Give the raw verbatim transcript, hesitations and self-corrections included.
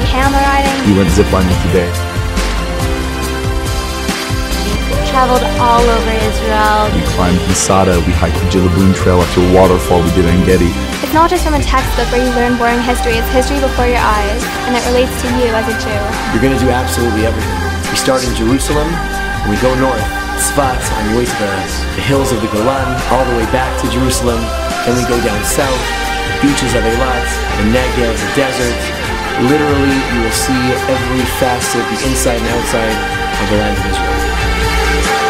camel riding. We went ziplining today. Traveled all over Israel. We climbed Masada, we hiked the Jilabun Trail up to a waterfall we did in Gedi. It's not just from a textbook where you learn boring history, it's history before your eyes, and it relates to you as a Jew. You're going to do absolutely everything. We start in Jerusalem, and we go north, Tzfat, on your way to the, the hills of the Golan, all the way back to Jerusalem. Then we go down south, the beaches of Eilat, the Negev, the desert. Literally, you will see every facet, the inside and outside of the land of Israel.